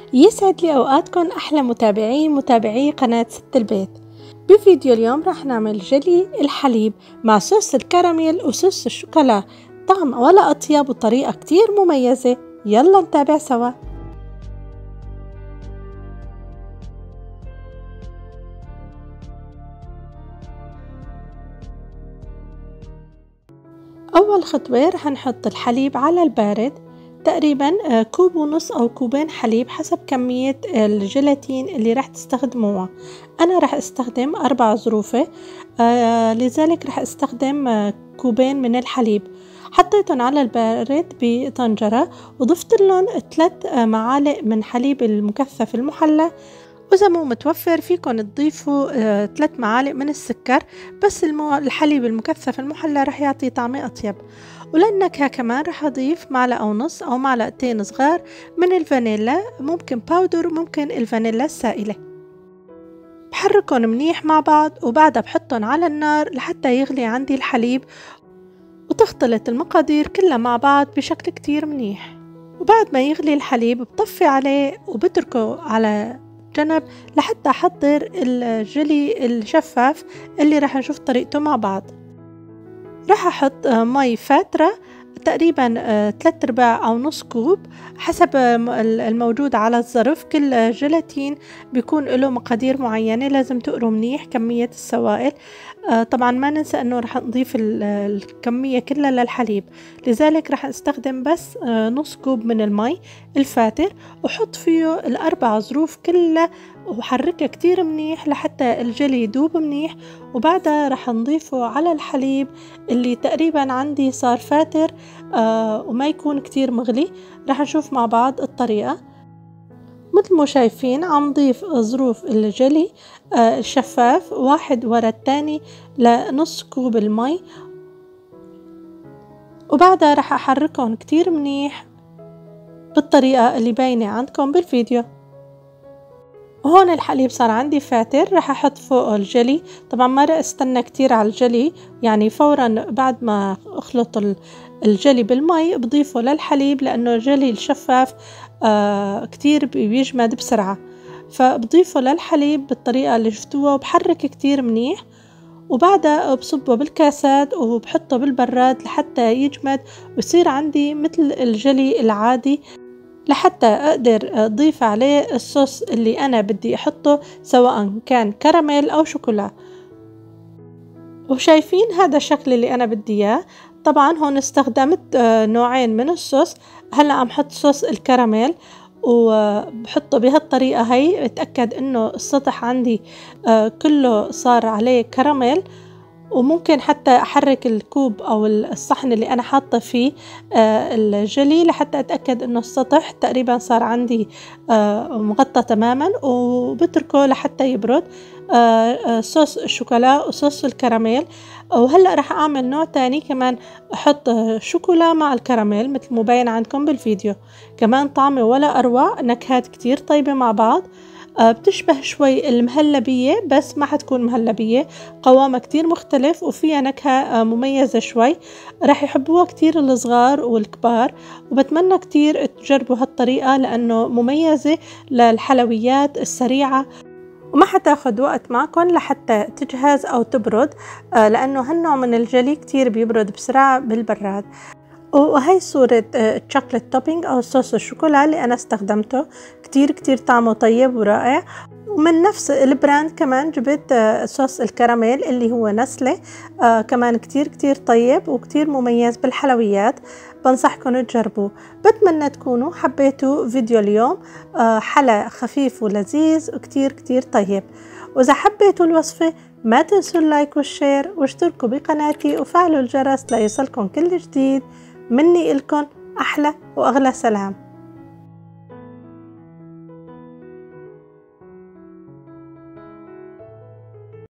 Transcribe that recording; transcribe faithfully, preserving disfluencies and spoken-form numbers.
يسعد لي أوقاتكم أحلى متابعين متابعي قناة ست البيت. بفيديو اليوم راح نعمل جيلي الحليب مع صوص الكراميل وصوص الشوكولا، طعم ولا أطيب وطريقة كتير مميزة. يلا نتابع سوا. أول خطوة راح نحط الحليب على البارد، تقريبا كوب ونص أو كوبين حليب حسب كمية الجيلاتين اللي راح تستخدموها. أنا راح استخدم أربع ظروفة، آه لذلك راح استخدم كوبين من الحليب. حطيتهم على البارد بطنجرة وضفت لهم ثلاث معالق من حليب المكثف المحلى، وإذا مو متوفر فيكن تضيفوا آه ثلاث معالق من السكر، بس المو... الحليب المكثف المحلى رح يعطي طعم أطيب. وللنكهة كمان رح أضيف معلقة ونص أو معلقتين صغار من الفانيلا، ممكن باودر وممكن الفانيلا السائلة. بحركهم منيح مع بعض وبعدها بحطهم على النار لحتى يغلي عندي الحليب وتختلط المقادير كلها مع بعض بشكل كتير منيح. وبعد ما يغلي الحليب بطفي عليه وبتركه على جنب لحتى أحضر الجيلي الشفاف اللي راح نشوف طريقته مع بعض. راح أحط مي فاترة تقريبا ثلاثة أرباع أو نص كوب حسب الموجود على الظرف. كل جيلاتين بيكون له مقادير معينة، لازم تقروا منيح كمية السوائل. طبعا ما ننسى أنه رح نضيف الكمية كلها للحليب، لذلك رح استخدم بس نص كوب من المي الفاتر وحط فيه الأربع ظروف كلها وحركها كتير منيح لحتى الجيلي يدوب منيح. وبعدها رح نضيفه على الحليب اللي تقريبا عندي صار فاتر آه وما يكون كتير مغلي. رح نشوف مع بعض الطريقة. مثل ما شايفين عم ضيف ظروف الجيلي آه الشفاف واحد ورا التاني لنص كوب المي، وبعدها رح أحركهم كتير منيح بالطريقة اللي باينة عندكم بالفيديو. وهون الحليب صار عندي فاتر، رح أحط فوقه الجيلي. طبعا ما رح استنى كتير على الجيلي، يعني فورا بعد ما أخلط الجيلي بالمي بضيفه للحليب، لأنه الجيلي الشفاف آه كتير بيجمد بسرعة، فبضيفه للحليب بالطريقة اللي شفتوها وبحرك كتير منيح. وبعدها بصبه بالكاسات وبحطه بالبراد لحتى يجمد ويصير عندي مثل الجيلي العادي، لحتى أقدر أضيف عليه الصوص اللي أنا بدي أحطه سواء كان كراميل أو شوكولا. وشايفين هذا الشكل اللي أنا بدي إياه. طبعا هون استخدمت نوعين من الصوص. هلأ عم حط صوص الكراميل وبحطه بهالطريقة هي، اتأكد إنه السطح عندي كله صار عليه كراميل. وممكن حتى أحرك الكوب أو الصحن اللي أنا حاطة فيه الجيلي لحتى أتأكد إنه السطح تقريبا صار عندي مغطى تماما، وبتركه لحتى يبرد. صوص الشوكولا وصوص الكراميل. وهلأ رح أعمل نوع تاني كمان، أحط شوكولا مع الكراميل مثل مبين عندكم بالفيديو، كمان طعمه ولا أروع، نكهات كتير طيبة مع بعض. بتشبه شوي المهلبية بس ما حتكون مهلبية، قوامها كتير مختلف وفيها نكهة مميزة شوي. راح يحبوها كتير الصغار والكبار، وبتمنى كتير تجربوا هالطريقة لأنه مميزة للحلويات السريعة وما حتاخد وقت معكم لحتى تجهز أو تبرد، لأنه هالنوع من الجيلي كتير بيبرد بسرعة بالبراد. وهي صورة الشوكولات توبينج أو صوص الشوكولا اللي أنا استخدمته، كتير كتير طعمه طيب ورائع. ومن نفس البراند كمان جبت صوص الكراميل اللي هو نسلة، آه كمان كتير كتير طيب وكتير مميز بالحلويات، بنصحكم تجربوه. بتمنى تكونوا حبيتوا فيديو اليوم، آه حلا خفيف ولذيذ وكتير كتير طيب. وإذا حبيتوا الوصفة ما تنسوا اللايك والشير واشتركوا بقناتي وفعلوا الجرس ليصلكم كل جديد. مني إلكن أحلى وأغلى سلام.